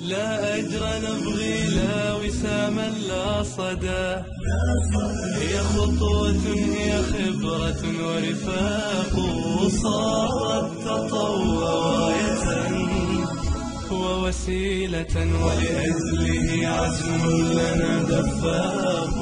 لا أجر نبغي لا وساما لا صدى، هي خطوة هي خبرة ورفاق، صارت تطوع غاية ووسيلة ولأجله عزم لنا دفاق.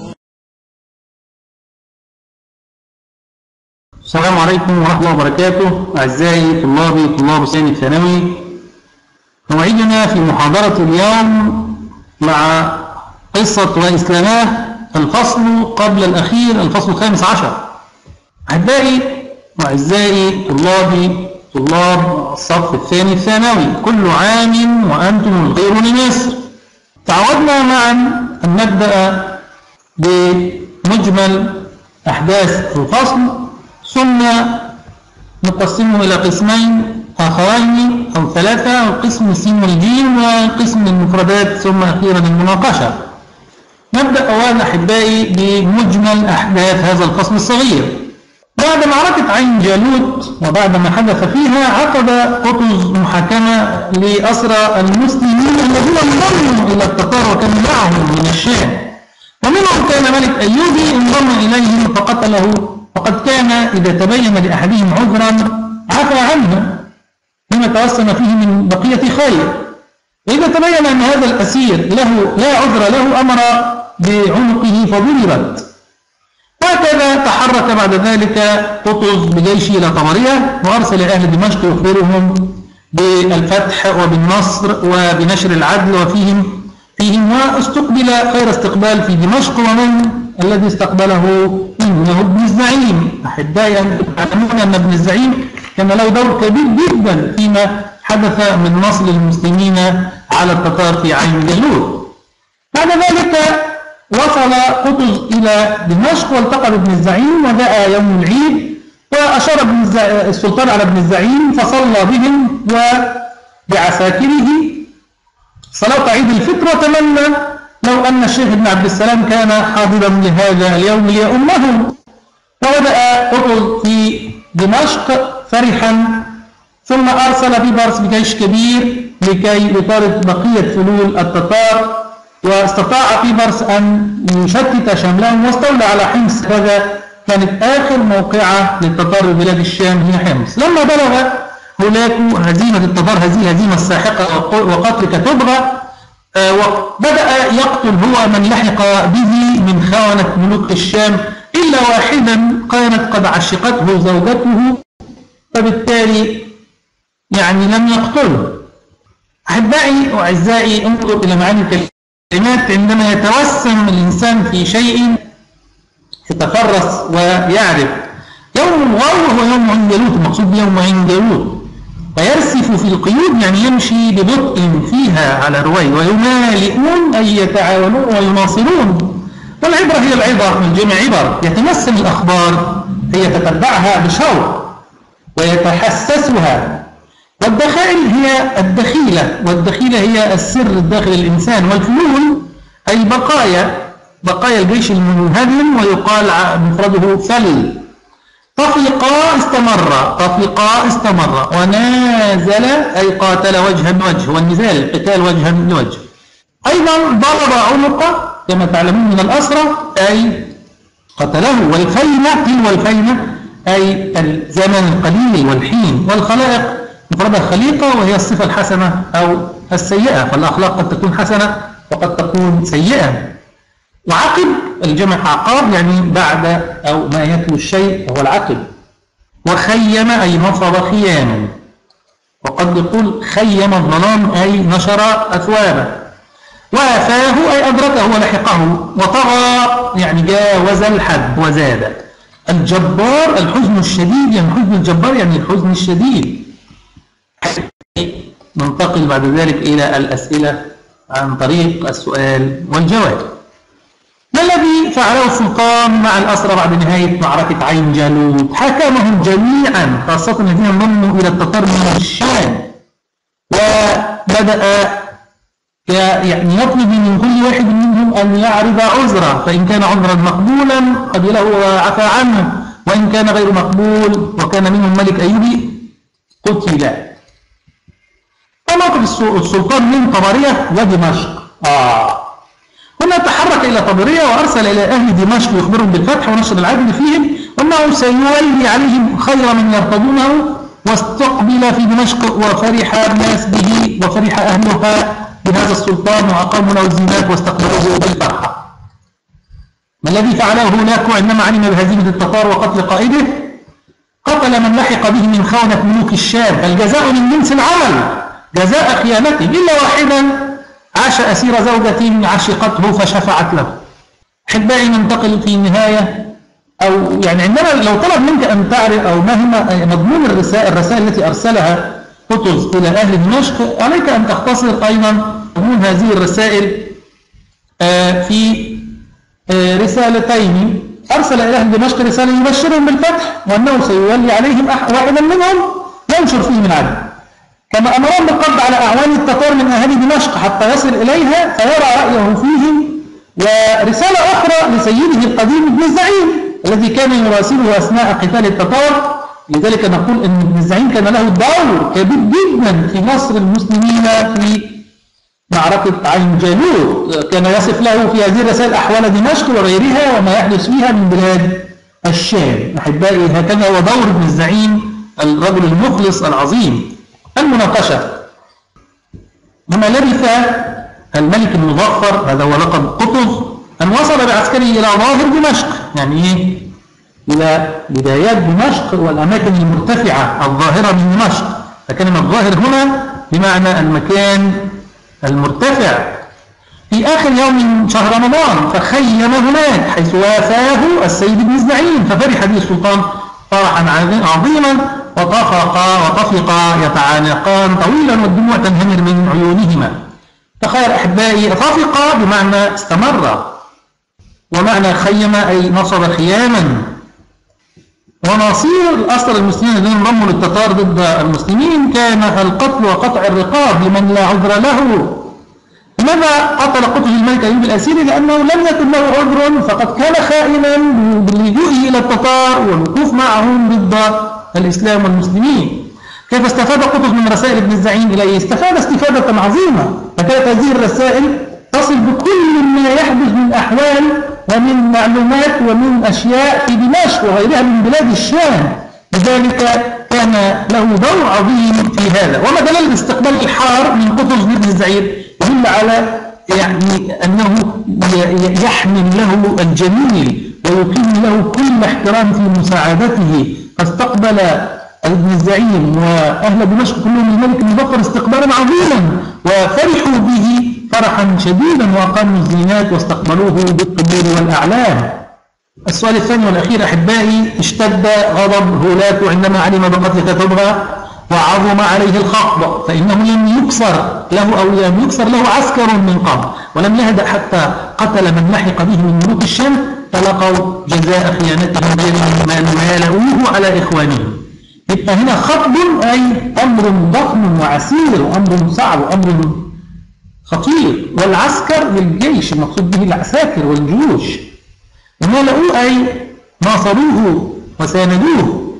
السلام عليكم ورحمة الله وبركاته. أعزائي طلاب ثاني الثانوي، موعدنا في محاضرة اليوم مع قصة وإسلاماه الفصل قبل الأخير، الفصل 15. أحبائي وأعزائي طلاب الصف الثاني الثانوي، كل عام وأنتم الخير لمصر. تعودنا معا أن نبدأ بمجمل أحداث الفصل، ثم نقسمه إلى قسمين آخرين أو ثلاثة، قسم السين والجيم وقسم المفردات، ثم أخيرا المناقشة. نبدأ أولا أحبائي بمجمل أحداث هذا الفصل الصغير. بعد معركة عين جالوت وبعد ما حدث فيها، عقد قطز محاكمة لأسرى المسلمين الذين انضموا إلى التتار وكانوا معهم من الشام، ومنهم كان ملك أيوبي انضم إليهم فقتله، وقد كان إذا تبين لأحدهم عذرا عفى عنه لما توسم فيه من بقية خير، وإذا تبين أن هذا الأسير له لا عذر له أمر بعنقه فضربت. وهكذا تحرك بعد ذلك قطز بجيشه إلى طبرية، وأرسل أهل دمشق يخبرهم بالفتح وبالنصر وبنشر العدل وفيهم واستقبل خير استقبال في دمشق، ومن الذي استقبله إنه ابن الزعيم. أحبائي تعلمون أن ابن الزعيم كان له دور كبير جدا فيما حدث من نصر المسلمين على التتار في عين جالوت. بعد ذلك وصل قطز إلى دمشق والتقى بابن الزعيم، وجاء يوم العيد وأشار السلطان على ابن الزعيم فصلى بهم وبعساكره صلاة عيد الفطر، وتمنى لو أن الشيخ ابن عبد السلام كان حاضرا لهذا اليوم ليؤمهم. وبدأ قطز في دمشق فرحا، ثم أرسل بيبرس بجيش كبير لكي يطارد بقية فلول التتار، واستطاع بيبرس أن يشتت شملهم واستولى على حمص. هذا كانت آخر موقعة للتتار ببلاد الشام هي حمص. لما بلغ هناك هزيمة التتار هذه الهزيمة الساحقة وقتل كتبغى، وبدأ يقتل هو من لحق به من خونة ملوك الشام، إلا واحدا كانت قد عشقته زوجته، فبالتالي لم يقتله. أحبائي وأعزائي، انظروا إلى معاني الكلمات. عندما يتوسم الإنسان في شيء يتفرس ويعرف. يوم الغار هو يوم عين جالوت، المقصود بيوم عين جالوت، ويرسف في القيود يمشي ببطء فيها على روي، ويمالئون أي يتعاونون ويناصرون. والعبرة هي العبر من جمع عبر، يتمثل الأخبار هي تتبعها بشوق ويتحسسها. والدخائل هي الدخيلة، والدخيلة هي السر الداخل الإنسان. والفلول أي بقايا الجيش المنهدم، ويقال مفرده فل. طفقا استمر ونازل أي قاتل وجها بوجه، والنزال القتال وجها بوجه. أيضا ضرب عنقه كما تعلمون من الأسرة أي قتله. والفينة أي الزمن القليل والحين. والخلائق مفردها خليقة، وهي الصفة الحسنة أو السيئة، فالأخلاق قد تكون حسنة وقد تكون سيئة. وعقب الجمع عقاب، بعد أو ما يتلو الشيء هو العقب. وخيم أي نصب خياما، وقد يقول خيم الظلام أي نشر أثوابه. وافاه أي أدركه ولحقه. وطغى جاوز الحد وزاد. الجبار الحزن الشديد، حزن الجبار الحزن الشديد. ننتقل بعد ذلك إلى الأسئلة عن طريق السؤال والجواب. ما الذي فعله السلطان مع الأسرى بعد نهاية معركة عين جالوت؟ حاكمهم جميعا، خاصة الذين انضموا إلى التتار من الشام، وبدأ يطلب من كل واحد منهم أن يعرض عذره، فإن كان عذرا مقبولا قبله وعفى عنه، وإن كان غير مقبول وكان منهم ملك أيوبي قتل. موقف السلطان من طبرية ودمشق. هنا تحرك إلى طبرية وأرسل إلى أهل دمشق يخبرهم بالفتح ونشر العدل فيهم وأنه سيولي عليهم خير من يرتضونه، واستقبل في دمشق وفرح الناس به وفرح أهلها بهذا السلطان وأقاموا له الزينات واستقبلوه بالفرحة. ما الذي فعله هولاكو عندما علم بهزيمة التتار وقتل قائده؟ قتل من لحق به من خونة ملوك الشام، فالجزاء من جنس العمل جزاء خيانته، إلا واحدا عاش أسير زوجة عشقته فشفعت له. أحبائي ننتقل في النهاية، أو يعني عندما لو طلب منك أن تعرف أو ما هي مضمون الرسائل التي أرسلها قطز إلى أهل دمشق، عليك أن تختصر أيضا مضمون هذه الرسائل في رسالتين. أرسل إلى أهل دمشق رسالة يبشرهم بالفتح وأنه سيولي عليهم واحدا منهم ينشر فيهم العدل، كما أمرهم بالقبض على أعوان التتار من أهالي دمشق حتى يصل إليها فيرى رأيه فيهم. ورسالة أخرى لسيده القديم ابن الزعيم الذي كان يراسله أثناء قتال التتار. لذلك نقول أن ابن الزعيم كان له دور كبير جدا في نصر المسلمين في معركة عين جالوت، كان يصف له في هذه الرسائل أحوال دمشق وغيرها وما يحدث فيها من بلاد الشام. أحبائي هكذا هو دور ابن الزعيم الرجل المخلص العظيم. المناقشة. لما لبث الملك المظفر، هذا هو لقب قطز، أن وصل بعسكره إلى ظاهر دمشق، يعني إيه؟ إلى بدايات دمشق والأماكن المرتفعة الظاهرة من دمشق، فكلمة الظاهر هنا بمعنى المكان المرتفع. في آخر يوم من شهر رمضان فخيم هناك حيث وافاه السيد ابن الزعيم، ففرح به السلطان فرحا عظيما وطفقا يتعانقان طويلا والدموع تنهمر من عيونهما. تخيل أحبائي، طفقا بمعنى استمر، ومعنى خيم أي نصب خياما. ونصير الأسرى المسلمين الذين انضموا للتتار ضد المسلمين كان القتل وقطع الرقاب لمن لا عذر له. لماذا قتل قطز الملك أيوب الأسيري؟ لأنه لم يكن له عذر، فقد كان خائنا باللجوء إلى التتار والوقوف معهم ضد الإسلام والمسلمين. كيف استفاد قطز من رسائل ابن الزعيم إليه؟ استفاد استفادة عظيمة، فكانت هذه الرسائل تصل بكل ما يحدث من أحوال ومن معلومات ومن أشياء في دمشق وغيرها من بلاد الشام، لذلك كان له دور عظيم في هذا. وما دليل الاستقبال الحار من قطز لابن الزعيم؟ يدل على يعني أنه يحمل له الجميل ويقيم له كل احترام في مساعدته، فاستقبل ابن الزعيم وأهل دمشق كلهم الملك المظفر استقبالا عظيما وفرحوا به فرحا شديدا وأقاموا الزينات واستقبلوه بالطبول والأعلام. السؤال الثاني والأخير أحبائي، اشتد غضب هولاكو عندما علم بقتل كتبغى وعظم عليه الخطب، فإنه لم يكسر له أو لم يكسر له عسكر من قبل ولم يهدأ حتى قتل من لحق به من ملوك الشام، فلقوا جزاء خيانتهم ما نالوه على إخوانهم. يبقى هنا خطب أي أمر ضخم وعسير وأمر صعب وأمر خطير، والعسكر للجيش المقصود به العساكر والجيوش، ونالوه أي ناصروه وساندوه.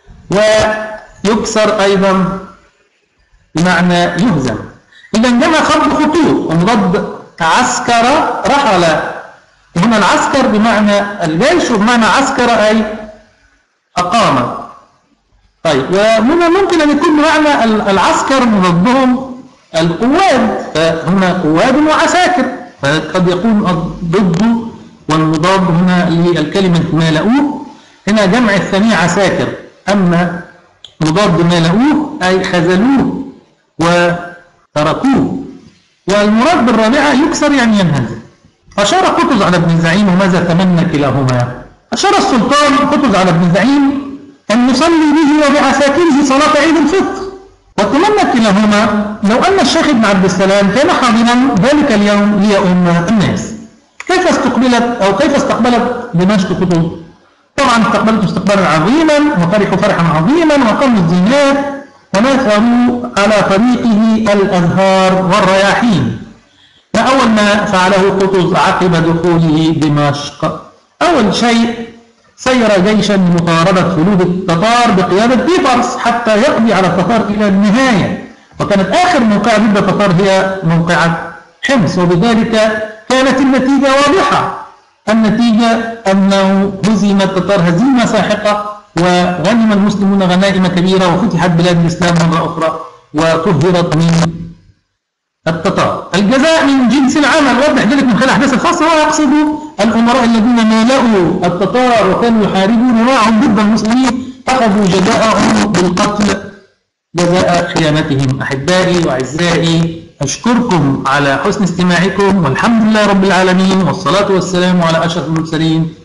ويكسر أيضا بمعنى يهزم. إذا جمع خط خطوط ومضاد عسكر رحل، وهنا العسكر بمعنى الجيش وبمعنى عسكر أي أقام. طيب، وهنا ممكن أن يكون بمعنى العسكر مضادهم القواد، فهنا قواد وعساكر، فقد يكون ضد والمضاد هنا للكلمة مالؤوه، هنا جمع الثاني عساكر، أما مضاد مالؤوه أي خذلوه وتركوه. والمراد بالرابعة يكسر يعني ينهزم. أشار قطز على ابن الزعيم وماذا تمنى كلاهما؟ أشار السلطان قطز على ابن الزعيم أن يصلي به وبعساكره صلاة عيد الفطر، وتمنى كلاهما لو أن الشيخ ابن عبد السلام كان حاضرا ذلك اليوم ليؤم الناس. كيف استقبلت دمشق قطز؟ طبعا استقبلته استقبالا عظيما وفرحوا فرحا عظيما وقاموا الزينات ونثروا على طريقه الأزهار والرياحين. فأول ما فعله قطز عقب دخوله دمشق، أول شيء سير جيشا لمطاردة فلول التتار بقيادة بيبرس حتى يقضي على التتار إلى النهاية، وكانت آخر موقعة ضد التتار هي موقعة حمص، وبذلك كانت النتيجة واضحة. النتيجة أنه هزم التتار هزيمة ساحقة، وغنم المسلمون غنائم كبيرة، وفتحت بلاد الإسلام مرة أخرى وطهرت من التتار. الجزاء من جنس العمل، وضح ذلك من خلال الأحداث الخاصة، ويقصد الأمراء الذين مالأوا التتار وكانوا يحاربون معهم ضد المسلمين أخذوا جزاءهم بالقتل جزاء خيانتهم. أحبائي وأعزائي، أشكركم على حسن استماعكم، والحمد لله رب العالمين، والصلاة والسلام على أشرف المرسلين